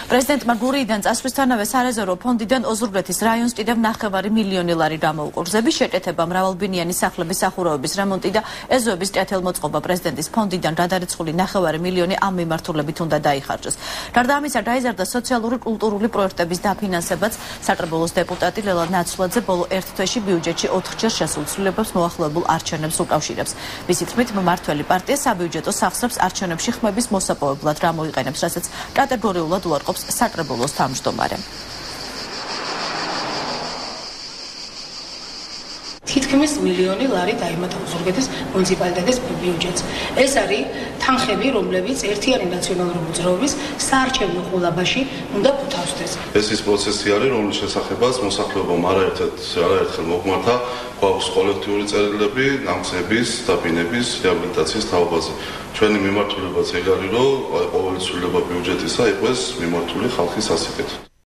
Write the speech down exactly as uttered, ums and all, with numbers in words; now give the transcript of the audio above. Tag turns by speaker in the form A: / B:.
A: პრეზიდენტმა გურიიდან წასვლისთანავე სარეზერვო ფონდიდან ოზურგეთის რაიონს კიდევ ნახევარი მილიონი ლარი გამოუყო. გზების შეკეთება, მრავალბინიანი სახლების, სახურავების რემონტი და ეზოების კეთილმოწყობა პრეზიდენტის ფონდიდან გადარიცხული ნახევარი მილიონი ამ მიმართულებით უნდა დაიხარჯოს. გარდა ამისა, გაიზარდა სოციალური კულტურული პროექტების დაფინანსებაც. სატრებულოს დეპუტატი ლელა ნაცვლაძე ბოლო ერთ თვეში ბიუჯეტში ოთხჯერ შესულ ცვლილებებს მოახლოებულ არჩევნებს უკავშირებს. მისი თქმით, მმართველი პარტია საბიუჯეტო სახსრებს არჩევნებში ხმების მოსაპოვებლად რა მოიყენებს, რასაც კატეგორიულად უარყოფს სატრებულოს თავმჯდომარე.
B: თითქმის მილიონი ლარი დაემატა ოზურგეთის მუნიციპალიტეტის ბიუჯეტს. ეს არის თანხები, რომლებიც ერთიანი ნაციონალური მოძრაობის საარჩევნო ყოლაბაში უნდა ფუთავსდეს.
C: ეს ის პროცესი არის, რომლის შესახებაც მოსახლეობამ არაერთხელ მოგმართა გვაქვს კოლექტიური წერილები გზების და ბინების რეაბილიტაციის თაობაზე. ჩვენი მიმართულებაც ეგ არის, რომ ყოველი ცვლილება ბიუჯეტისა იყოს მიმართული ხალხის ასიკეთ.